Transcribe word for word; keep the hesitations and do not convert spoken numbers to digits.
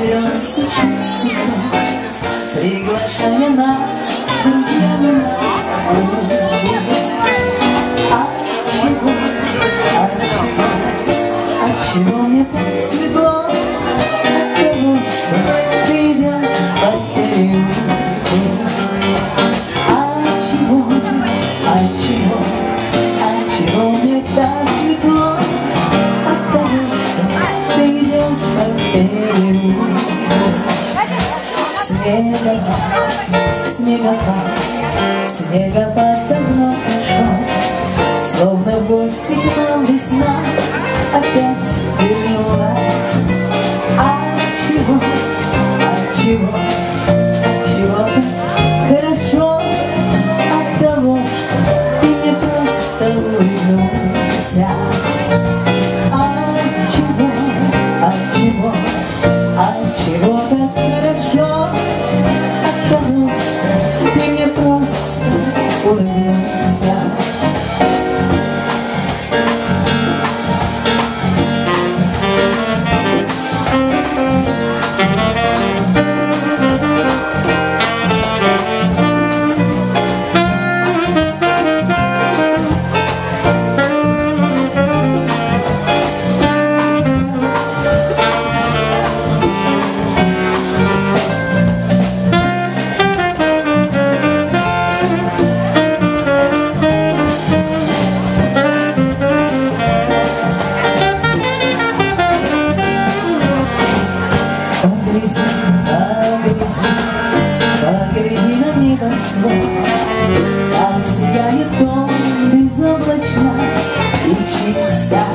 слез стучит стекло, приглашая нас с друзьями на ужин. Отчего, отчего, отчего мне так светло? Оттого, что ты идешь по переулку. Отчего, отчего, отчего мне так светло? Оттого, что ты идешь по переулку. Снегопад, снегопад, снегопад давно прошел, словно в гости к нам весна опять вернулась. Отчего, отчего, отчего так хорошо? Оттого, что ты мне просто улыбнулся. Отчего, отчего, отчего так хорошо? Оттого, что ты мне просто улыбнулся. Погляди на небосвод, как сияет он безоблачно и чисто.